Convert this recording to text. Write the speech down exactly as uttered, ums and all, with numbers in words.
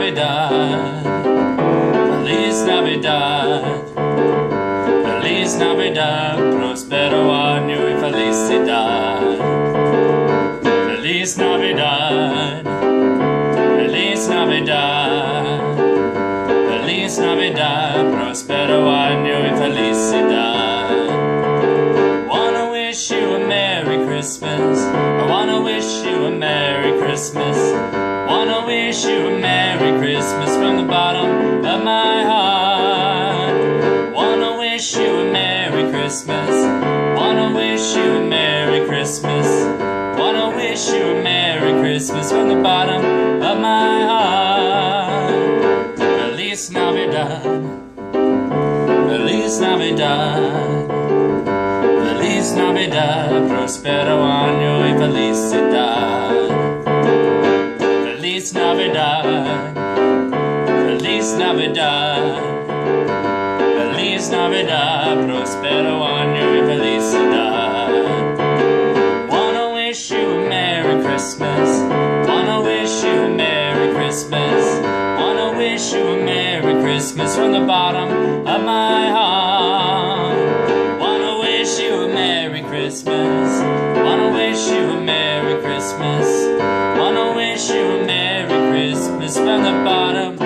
Navidad, Feliz Navidad, Feliz Navidad, próspero año y felicidad. Feliz Navidad, Feliz Navidad, Feliz Navidad, próspero año y felicidad. Wanna wish you a Merry Christmas, I wanna wish you a Merry Christmas, wanna wish you a Merry Christmas from the bottom of my heart. Wanna wish you a Merry Christmas, wanna wish you a Merry Christmas, wanna wish you a Merry Christmas from the bottom of my heart. Feliz Navidad, Feliz Navidad, Feliz Navidad, próspero año y felicidad. Feliz Navidad, Feliz Navidad, Feliz Navidad, próspero año y felicidad. Wanna wish you a Merry Christmas, wanna wish you a Merry Christmas, wanna wish you a Merry Christmas from the bottom of my heart. Wanna wish you a Merry Christmas, wanna wish you a Merry Christmas, wanna wish you a Merry Christmas from the bottom